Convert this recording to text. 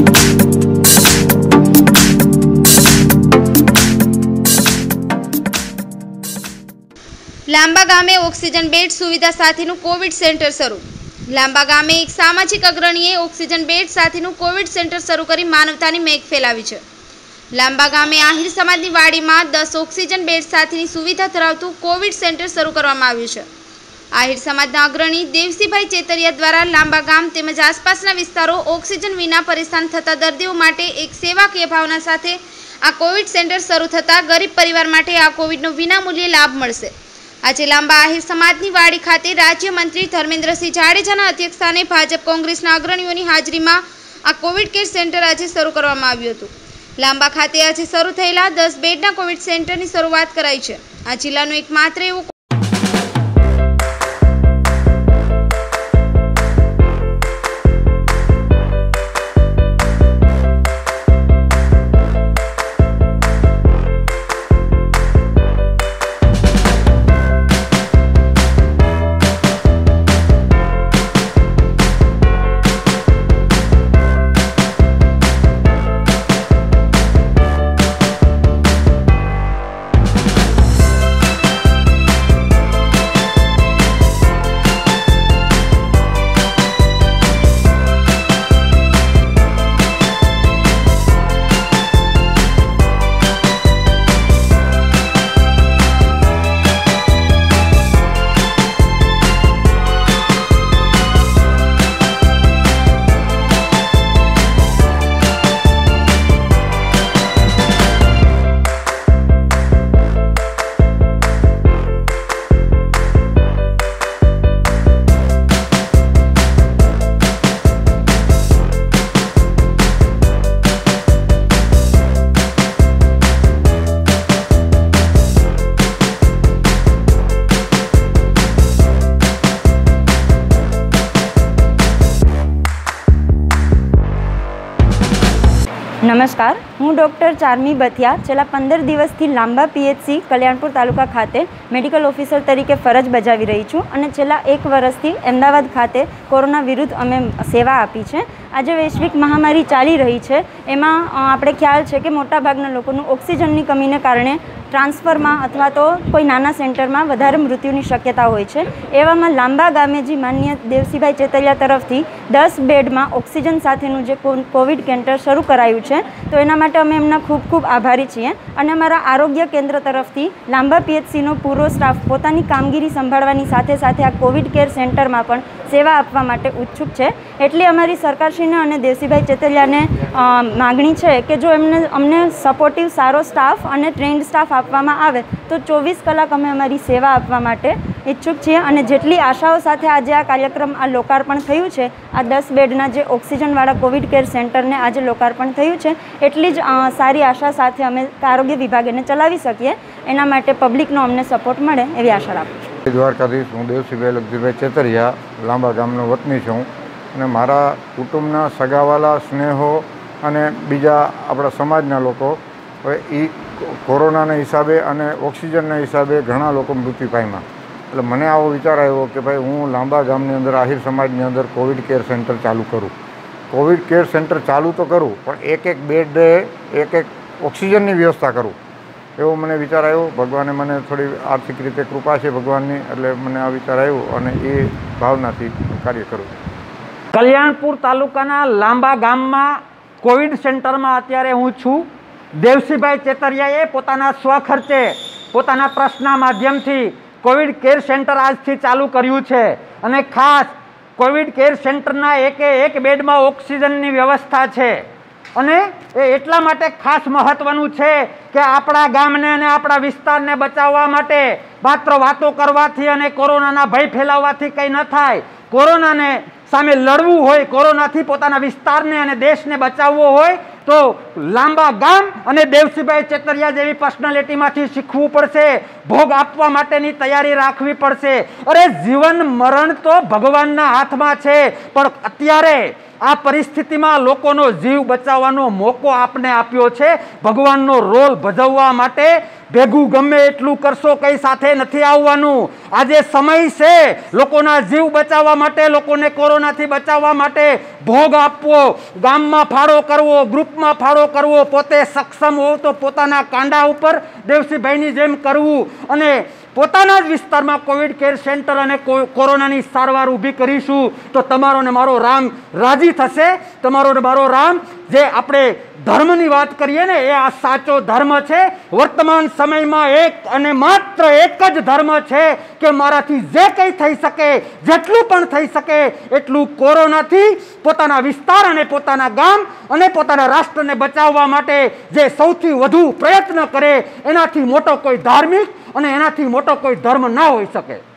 લાંબા ગામે oxygen bed સુવિધા સાથેનું કોવિડ સેન્ટર શરૂ। લાંબા ગામે એક સામાજિક અગ્રણીએ ઓક્સિજન બેડ સાથેનું કોવિડ સેન્ટર શરૂ કરી માનવતાની મેઘ ફેલાવી છે। લાંબા ગામે આહિર સમાજની વાડીમાં 10 ઓક્સિજન બેડ સાથેની સુવિધા ધરાવતું કોવિડ સેન્ટર શરૂ કરવામાં આવ્યું છે। આહિર સમાજના અગ્રણી દેવસીભાઈ ચેતરિયા દ્વારા લાંબા ગામ તેમજ આસપાસના વિસ્તારો ઓક્સિજન વિના પરેશાન થતા દર્દીઓ માટે એક સેવાકીય ભાવના સાથે આ કોવિડ સેન્ટર શરૂ થતાં ગરીબ પરિવાર માટે આ કોવિડનો વિનામૂલ્યે લાભ મળશે। આજે લાંબા આહિર સમાજની વાડી ખાતે રાજ્યમંત્રી ધર્મેન્દ્રસિંહ જાડેજાના અધ્યક્ષસ્થાને ભાજપ કોંગ્રેસના અગ્રણીઓની હાજરીમાં આ કોવિડ કેર સેન્ટર આજે શરૂ કરવામાં આવ્યું હતું। લાંબા ખાતે આજે શરૂ થયેલા 10 બેડના કોવિડ સેન્ટરની શરૂઆત કરાઈ છે। આ જિલ્લાનું એકમાત્ર એવું नमस्कार, हूँ डॉक्टर चारमी बथिया छेल्ला 15 दिवसथी लांबा पीएचसी कल्याणपुर तालुका खाते मेडिकल ऑफिसर तरीके फरज बजावी रही छूँ અને છેલ્લા 1 વર્ષથી અમદાવાદ ખાતે કોરોના વિરુદ્ધ અમે સેવા આપી છે। આજે વૈશ્વિક મહામારી ચાલી રહી છે, એમાં આપણે ખ્યાલ છે કે મોટાભાગના લોકોનું ઓક્સિજનની કમીને કારણે ટ્રાન્સફરમાં અથવા તો કોઈ નાના સેન્ટરમાં વધારે મૃત્યુની શક્યતા હોય છે। એવામાં લાંબા ગામેજી માનનીય દેવસીભાઈ ચેતરિયા તરફથી 10 બેડમાં ઓક્સિજન સાથેનું જે કોવિડ કેન્ટર શરૂ કરાયું છે, તો એના માટે અમે એમના ખૂબ ખૂબ આભારી છીએ। અને અમારા આરોગ્ય કેન્દ્ર તરફથી લાંબા પીએચસીનો પૂરો સ્ટાફ પોતાની કામગીરી સંભાળવાની સાથે સાથે આ કોવિડ કેર સેન્ટરમાં પણ સેવા આપવા માટે ઉત્સુક છે। એટલે અમારી સરકારશ્રીને અને દેવસીભાઈ ચેતરિયાને માગણી છે કે જો અમને સપોર્ટિવ સારો સ્ટાફ અને ટ્રેન્ડ સ્ટાફ આપવામાં આવે તો 24 કલાક અમે અમારી સેવા આપવા માટે ઈચ્છુક છીએ। અને જેટલી આશાઓ સાથે આજે આ કાર્યક્રમ આ લોકાર્પણ થયું છે, આ 10 બેડના જે ઓક્સિજનવાળા કોવિડ કેર સેન્ટરને આજે લોકાર્પણ થયું છે, એટલી જ સારી આશા સાથે અમે આરોગ્ય વિભાગ એને ચલાવી શકીએ, એના માટે પબ્લિકનો અમને સપોર્ટ મળે એવી આશા રાખું છું। દ્વારકાધીશ, હું દેવસીભાઈ લગજીભાઈ ચેતરિયા લાંબા ગામનો વતની છું અને મારા કુટુંબના સગાવાલા સ્નેહો અને બીજા આપણા સમાજના લોકો હવે એ કોરોનાના હિસાબે અને ઓક્સિજનના હિસાબે ઘણા લોકો મૃત્યુ પામ્યા। એટલે મને આવો વિચાર આવ્યો કે ભાઈ હું લાંબા ગામની અંદર આહિર સમાજની અંદર કોવિડ કેર સેન્ટર ચાલુ કરું। કોવિડ કેર સેન્ટર ચાલુ તો કરું પણ એક બેડે એક ઓક્સિજનની વ્યવસ્થા કરું, એવો મને વિચાર આવ્યો। ભગવાને મને થોડી આર્થિક રીતે કૃપા છે ભગવાનની, એટલે મને આ વિચાર આવ્યો અને એ ભાવનાથી કાર્ય કરું છું। કલ્યાણપુર તાલુકાના લાંબા ગામમાં કોવિડ સેન્ટરમાં અત્યારે હું છું। દેવસીભાઈ ચેતરિયાએ પોતાના સ્વખર્ચે પોતાના ટ્રસ્ટના માધ્યમથી કોવિડ કેર સેન્ટર આજથી ચાલુ કર્યું છે અને ખાસ કોવિડ કેર સેન્ટરના એક બેડમાં ઓક્સિજનની વ્યવસ્થા છે અને એ એટલા માટે ખાસ મહત્વનું છે કે આપણા ગામને અને આપણા વિસ્તારને બચાવવા માટે માત્ર વાતો કરવાથી અને કોરોનાના ભય ફેલાવવાથી કંઈ ન થાય। કોરોનાને સામે લડવું હોય, કોરોનાથી પોતાના વિસ્તારને અને દેશને બચાવવો હોય તો લાંબા ગામ અને દેવસીભાઈ ચેતરિયા જેવી પર્સનાલિટીમાંથી શીખવું પડશે, ભોગ આપવા માટેની તૈયારી રાખવી પડશે। અરે જીવન મરણ તો ભગવાનના હાથમાં છે, પણ અત્યારે આ પરિસ્થિતિમાં લોકોનો જીવ બચાવવાનો મોકો આપને આપ્યો છે ભગવાનનો રોલ ભજવવા માટે ભેગું ગમે એટલું કરશો કંઈ સાથે નથી આવવાનું આજે સમય છે લોકોના જીવ બચાવવા માટે લોકોને કોરોનાથી બચાવવા માટે ભોગ આપવો ગામમાં ફાળો કરવો ગ્રુપમાં ફાળો કરવો પોતે સક્ષમ હોવ તો પોતાના કાંડા ઉપર દેવસીભાઈની જેમ કરવું અને પોતાના જ વિસ્તારમાં કોવિડ કેર સેન્ટર અને કોરોનાની સારવાર ઊભી કરીશું તો તમારો ને મારો રામ રાજી થશે તમારો ને મારો રામ જે આપણે ધર્મની વાત કરીએ ને એ આ સાચો ધર્મ છે વર્તમાન સમયમાં એક અને માત્ર એક જ ધર્મ છે કે મારાથી જે કંઈ થઈ શકે જેટલું પણ થઈ શકે એટલું કોરોનાથી પોતાના વિસ્તાર અને પોતાના ગામ અને પોતાના રાષ્ટ્રને બચાવવા માટે જે સૌથી વધુ પ્રયત્ન કરે એનાથી મોટો કોઈ ધાર્મિક અને એનાથી મોટો કોઈ ધર્મ ના હોઈ શકે।